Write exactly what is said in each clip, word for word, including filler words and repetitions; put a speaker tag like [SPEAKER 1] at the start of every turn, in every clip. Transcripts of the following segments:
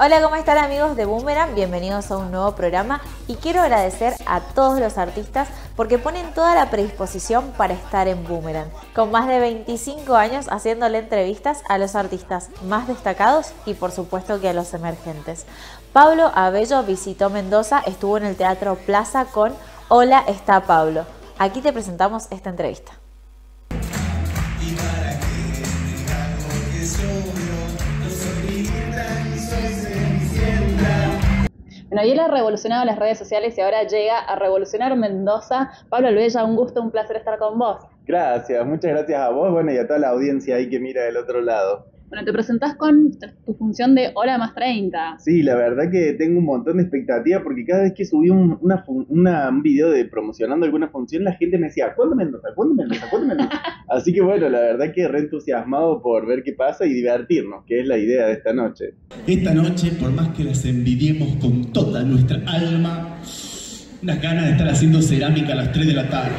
[SPEAKER 1] Hola, ¿cómo están amigos de Boomerang? Bienvenidos a un nuevo programa y quiero agradecer a todos los artistas porque ponen toda la predisposición para estar en Boomerang, con más de veinticinco años haciéndole entrevistas a los artistas más destacados y por supuesto que a los emergentes. Pablo Abello visitó Mendoza, estuvo en el Teatro Plaza con Hola, está Pablo. Aquí te presentamos esta entrevista. Bueno, y él ha revolucionado las redes sociales y ahora llega a revolucionar Mendoza. Pablo Abello, un gusto, un placer estar con vos.
[SPEAKER 2] Gracias, muchas gracias a vos, bueno, y a toda la audiencia ahí que mira del otro lado.
[SPEAKER 1] Bueno, te presentás con tu función de Hora más treinta.
[SPEAKER 2] Sí, la verdad que tengo un montón de expectativa porque cada vez que subí un, una, una, un video de promocionando alguna función, la gente me decía, ¿cuándo Mendoza? ¿Cuándo Mendoza? ¿Cuándo Mendoza? Así que bueno, la verdad que re entusiasmado por ver qué pasa y divertirnos, que es la idea de esta noche.
[SPEAKER 3] Esta noche, por más que las envidiemos con toda nuestra alma, unas ganas de estar haciendo cerámica a las tres de la tarde.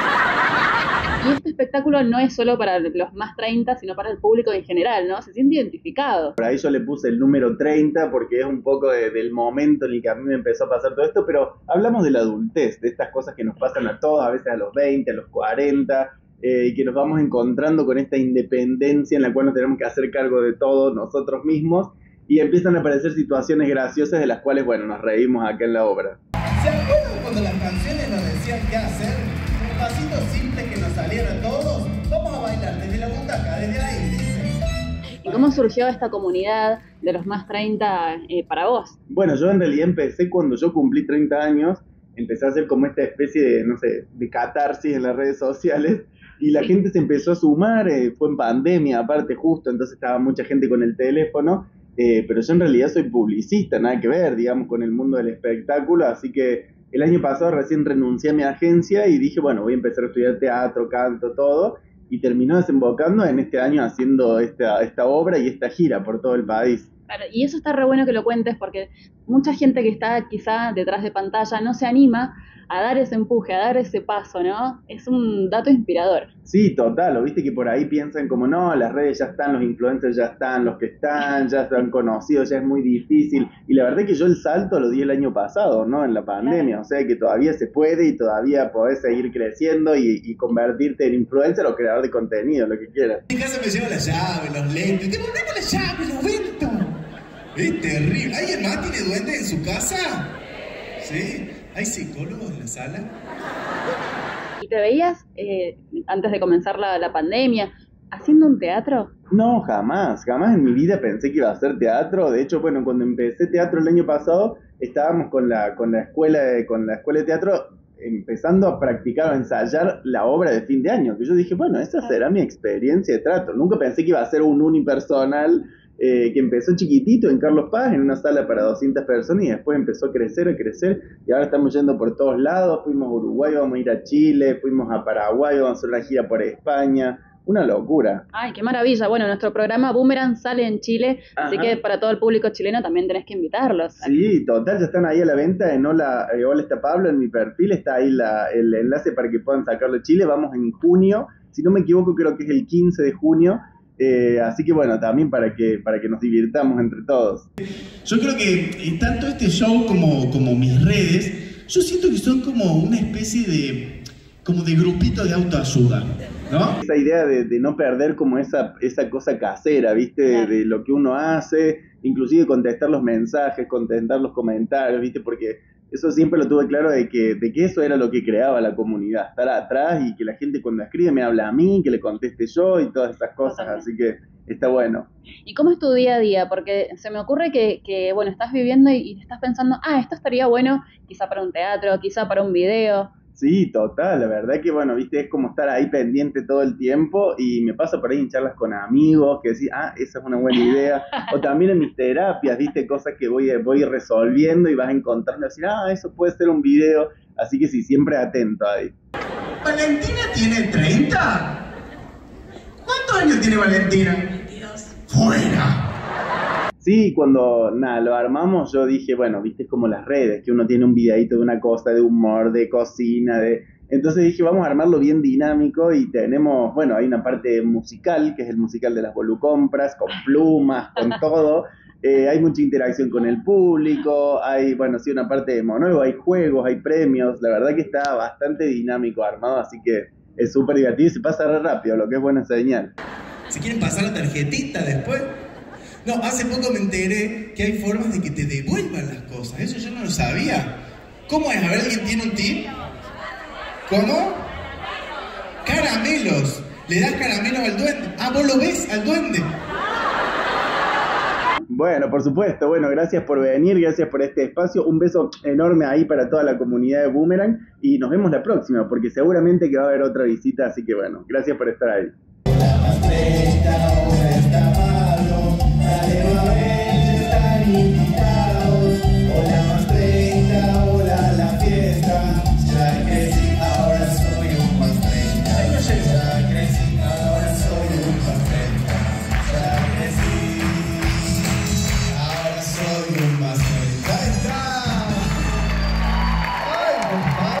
[SPEAKER 1] Y este espectáculo no es solo para los más treinta, sino para el público en general, ¿no? Se siente identificado.
[SPEAKER 2] Por ahí yo le puse el número treinta porque es un poco de, del momento en el que a mí me empezó a pasar todo esto, pero hablamos de la adultez, de estas cosas que nos pasan a todos, a veces a los veinte, a los cuarenta, eh, y que nos vamos encontrando con esta independencia en la cual nos tenemos que hacer cargo de todo nosotros mismos, y empiezan a aparecer situaciones graciosas de las cuales, bueno, nos reímos acá en la obra.
[SPEAKER 4] ¿Se acuerdan cuando las canciones nos decían qué hacer? Un pasito simple que nos saliera a todos. Vamos a bailar desde la butaca, desde ahí, dice.
[SPEAKER 1] ¿Y cómo surgió esta comunidad de los más treinta eh, para vos?
[SPEAKER 2] Bueno, yo en realidad empecé cuando yo cumplí treinta años, empecé a hacer como esta especie de, no sé, de catarsis en las redes sociales, y la gente se empezó a sumar, eh, fue en pandemia aparte justo, entonces estaba mucha gente con el teléfono, eh, pero yo en realidad soy publicista, nada que ver, digamos, con el mundo del espectáculo, así que el año pasado recién renuncié a mi agencia y dije, bueno, voy a empezar a estudiar teatro, canto, todo, y terminó desembocando en este año haciendo esta, esta obra y esta gira por todo el país.
[SPEAKER 1] Claro, y eso está re bueno que lo cuentes porque mucha gente que está quizá detrás de pantalla no se anima a dar ese empuje, a dar ese paso, ¿no? Es un dato inspirador.
[SPEAKER 2] Sí, total, o viste que por ahí piensan como, no, las redes ya están, los influencers ya están, los que están, ya están conocidos, ya es muy difícil. Y la verdad es que yo el salto lo di el año pasado, ¿no? En la pandemia, o sea que todavía se puede y todavía podés seguir creciendo y, y convertirte en influencer o creador de contenido, lo que quieras.
[SPEAKER 4] En mi casa me llevo la llave, los lentes. ¡Devolveme la llave, lo vendo! Es terrible. ¿Alguien más tiene duendes en su casa? ¿Sí? ¿Hay psicólogos en la sala?
[SPEAKER 1] ¿Y te veías, eh, antes de comenzar la, la pandemia, haciendo un teatro?
[SPEAKER 2] No, jamás, jamás en mi vida pensé que iba a hacer teatro. De hecho, bueno, cuando empecé teatro el año pasado, estábamos con la, con la escuela de, con la escuela de teatro empezando a practicar o ensayar la obra de fin de año, que yo dije, bueno, esa será mi experiencia de teatro. Nunca pensé que iba a ser un unipersonal, eh, que empezó chiquitito en Carlos Paz, en una sala para doscientas personas, y después empezó a crecer, a crecer, y ahora estamos yendo por todos lados. Fuimos a Uruguay, vamos a ir a Chile, fuimos a Paraguay, vamos a hacer una gira por España. Una locura.
[SPEAKER 1] Ay, qué maravilla. Bueno, nuestro programa Boomerang sale en Chile,
[SPEAKER 2] Ajá.
[SPEAKER 1] Así que para todo el público chileno también tenés que invitarlos.
[SPEAKER 2] Sí, total, ya están ahí a la venta en Hola, eh, Hola está Pablo, en mi perfil está ahí la, el enlace para que puedan sacarlo de Chile. Vamos en junio, si no me equivoco creo que es el quince de junio, eh, así que bueno, también para que, para que nos divirtamos entre todos.
[SPEAKER 3] Yo creo que tanto este show como, como mis redes, yo siento que son como una especie de, como de grupito de autoayuda, ¿no?
[SPEAKER 2] Esa idea de, de no perder como esa, esa cosa casera, ¿viste? De, de lo que uno hace, inclusive contestar los mensajes, contestar los comentarios, ¿viste? Porque eso siempre lo tuve claro de que, de que eso era lo que creaba la comunidad, estar atrás y que la gente cuando escribe me habla a mí, que le conteste yo y todas esas cosas, así que está bueno.
[SPEAKER 1] ¿Y cómo es tu día a día? Porque se me ocurre que, que bueno, estás viviendo y, y estás pensando, ah, esto estaría bueno quizá para un teatro, quizá para un video.
[SPEAKER 2] Sí, total, la verdad que bueno, viste, es como estar ahí pendiente todo el tiempo y me paso por ahí en charlas con amigos que decís, ah, esa es una buena idea, o también en mis terapias, viste, cosas que voy, voy resolviendo y vas encontrando, decir, ah, eso puede ser un video, así que sí, siempre atento ahí.
[SPEAKER 4] ¿Valentina tiene treinta? ¿Cuántos años tiene Valentina?
[SPEAKER 5] veintidós.
[SPEAKER 4] ¡Fuera!
[SPEAKER 2] Sí, cuando nada, lo armamos yo dije, bueno, viste, es como las redes, que uno tiene un videíto de una cosa, de humor, de cocina, de... Entonces dije, vamos a armarlo bien dinámico y tenemos, bueno, hay una parte musical, que es el musical de las Volucompras, con plumas, con todo, Eh, hay mucha interacción con el público, hay, bueno, sí, una parte de monólogo, hay juegos, hay premios, la verdad que está bastante dinámico armado, así que es súper divertido y se pasa re rápido, lo que es buena señal.
[SPEAKER 4] ¿Se quieren pasar la tarjetita después? No, hace poco me enteré que hay formas de que te devuelvan las cosas, eso yo no lo sabía. ¿Cómo es? A ver, ¿alguien tiene un tip? ¿Cómo? Caramelos. ¿Le das caramelos al duende? Ah, ¿vos lo ves al duende?
[SPEAKER 2] Bueno, por supuesto. Bueno, gracias por venir, gracias por este espacio. Un beso enorme ahí para toda la comunidad de Boomerang y nos vemos la próxima, porque seguramente que va a haber otra visita, así que bueno, gracias por estar ahí.